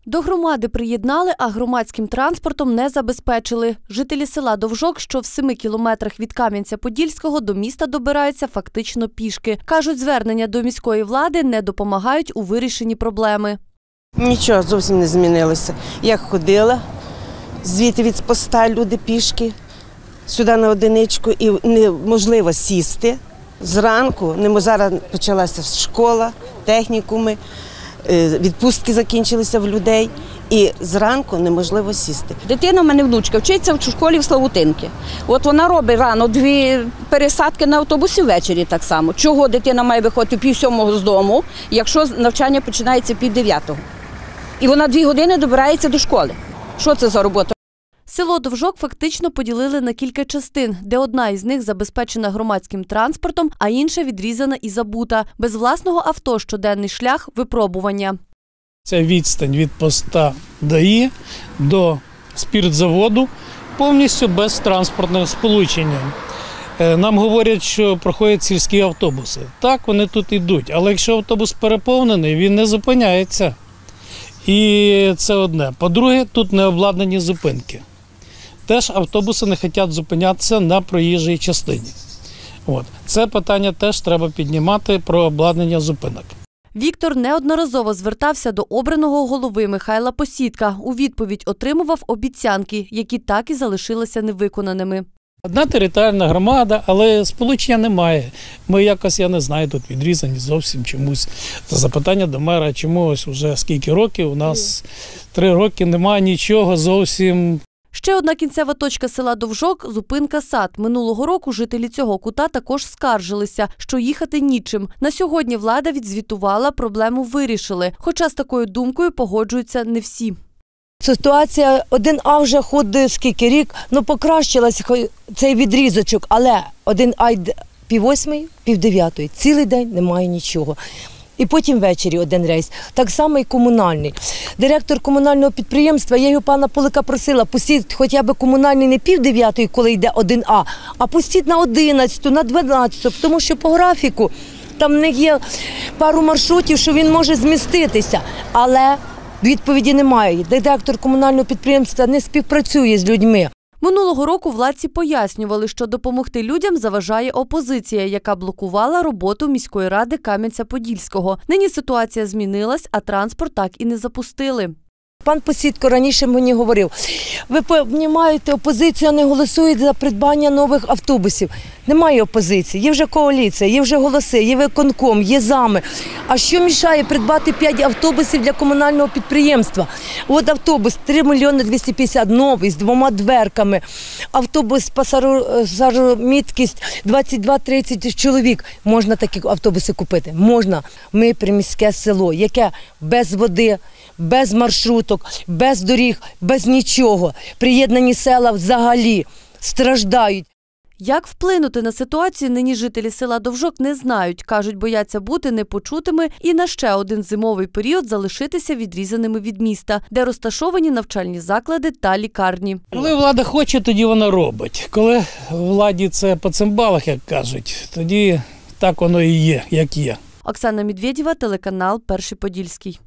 До громади приєднали, а громадським транспортом не забезпечили. Жителі села Довжок, що в 7 кілометрах від Кам'янця-Подільського, до міста добираються фактично пішки. Кажуть, звернення до міської влади не допомагають у вирішенні проблеми. Нічого зовсім не змінилося. Я ходила, звідти від поста люди пішки, сюди на одиничку, і неможливо сісти. Зранку, зараз почалася школа, технікуми, відпустки закінчилися в людей, і зранку неможливо сісти. Дитина в мене внучка вчиться в школі в Славутинці. От вона робить рано 2 пересадки на автобусі, ввечері так само. Чого дитина має виходити 6:30 з дому, якщо навчання починається 8:30? І вона 2 години добирається до школи. Що це за робота? Село Довжок фактично поділили на кілька частин, де одна із них забезпечена громадським транспортом, а інша відрізана і забута. Без власного авто щоденний шлях – випробування. Це відстань від поста ДАІ до спиртзаводу повністю без транспортного сполучення. Нам говорять, що проходять сільські автобуси. Так, вони тут йдуть, але якщо автобус переповнений, він не зупиняється. І це одне. По-друге, тут не обладнані зупинки. Теж автобуси не хочуть зупинятися на проїжджій частині. Це питання теж треба піднімати про обладнання зупинок. Віктор неодноразово звертався до обраного голови Михайла Посідка. У відповідь отримував обіцянки, які так і залишилися невиконаними. Одна територіальна громада, але сполучення немає. Ми якось, я не знаю, тут відрізані зовсім чомусь. Це запитання до мера, чому ось вже скільки років, у нас 3 роки немає нічого зовсім. Ще одна кінцева точка села Довжок – зупинка САД. Минулого року жителі цього кута також скаржилися, що їхати нічим. На сьогодні влада відзвітувала, проблему вирішили. Хоча з такою думкою погоджуються не всі. Ситуація 1А вже ходить скільки рік, покращилася цей відрізочок, але 1А 8:30, 9:30, цілий день немає нічого. І потім ввечері 1 рейс. Так само і комунальний. Директор комунального підприємства, я його пана Полика просила, пустіть хоча б комунальний не 8:30, коли йде 1А, а пустіть на 11, на 12, тому що по графіку там в них є пару маршрутів, що він може зміститися, але відповіді немає. Директор комунального підприємства не співпрацює з людьми. Минулого року владці пояснювали, що допомогти людям заважає опозиція, яка блокувала роботу міської ради Кам'янця-Подільського. Нині ситуація змінилась, а транспорт так і не запустили. Пан Посідко раніше мені говорив, ви розумієте, опозиція не голосує за придбання нових автобусів. Немає опозиції, є вже коаліція, є вже голоси, є виконком, є зами. А що мішає придбати 5 автобусів для комунального підприємства? От автобус 3 мільйони 250, новий, з 2 дверками. Автобус пасажиромісткість 22-30 чоловік. Можна такі автобуси купити? Можна. Ми приміське село, яке без води, без маршруток, без доріг, без нічого. Приєднані села взагалі страждають. Як вплинути на ситуацію, нині жителі села Довжок не знають. Кажуть, бояться бути непочутими і на ще один зимовий період залишитися відрізаними від міста, де розташовані навчальні заклади та лікарні. Коли влада хоче, тоді вона робить. Коли владі це по цимбалах, як кажуть, тоді так воно і є, як є. Оксана Медведєва, телеканал «Перший Подільський».